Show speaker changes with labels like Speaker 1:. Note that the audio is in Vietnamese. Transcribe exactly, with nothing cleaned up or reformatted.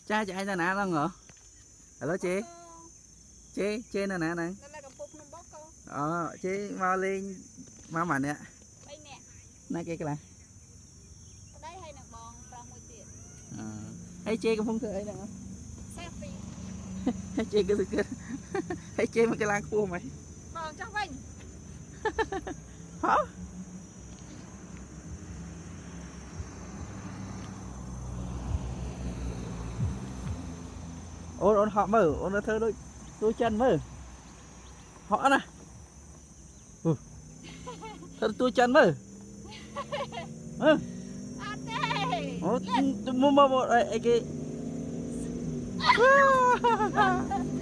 Speaker 1: cha chạy ra nè lắm hả đó chị chị chị nè nè nè ờ chị mau lên mau mà nè nè kia cái này hay chị cũng không thừa ấy nè hay chị cái cái hay chị mà cái lan cua mày hả ôn ôn họ mở ôn nó thơ đôi đôi chân mở họ nè ừ. Thơ đôi chân mở ừ. Ồ, mua mua mua cái